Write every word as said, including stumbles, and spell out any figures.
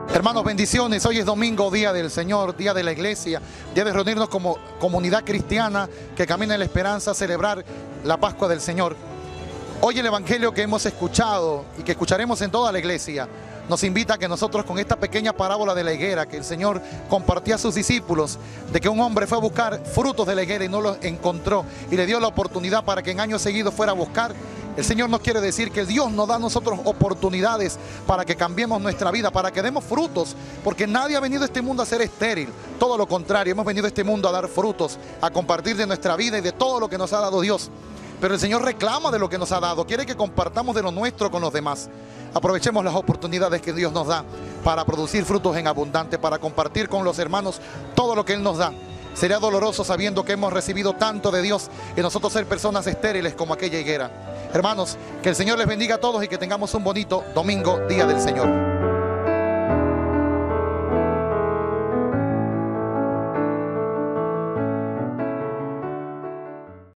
Hermanos, bendiciones. Hoy es domingo, día del Señor, día de la iglesia, día de reunirnos como comunidad cristiana que camina en la esperanza a celebrar la Pascua del Señor. Hoy el evangelio que hemos escuchado y que escucharemos en toda la iglesia nos invita a que nosotros, con esta pequeña parábola de la higuera que el Señor compartía a sus discípulos, de que un hombre fue a buscar frutos de la higuera y no los encontró y le dio la oportunidad para que en años seguidos fuera a buscar. El Señor nos quiere decir que Dios nos da a nosotros oportunidades para que cambiemos nuestra vida, para que demos frutos, porque nadie ha venido a este mundo a ser estéril. Todo lo contrario, hemos venido a este mundo a dar frutos, a compartir de nuestra vida y de todo lo que nos ha dado Dios. Pero el Señor reclama de lo que nos ha dado, quiere que compartamos de lo nuestro con los demás. Aprovechemos las oportunidades que Dios nos da para producir frutos en abundante, para compartir con los hermanos todo lo que Él nos da. Sería doloroso sabiendo que hemos recibido tanto de Dios y nosotros ser personas estériles como aquella higuera. Hermanos, que el Señor les bendiga a todos y que tengamos un bonito domingo, día del Señor.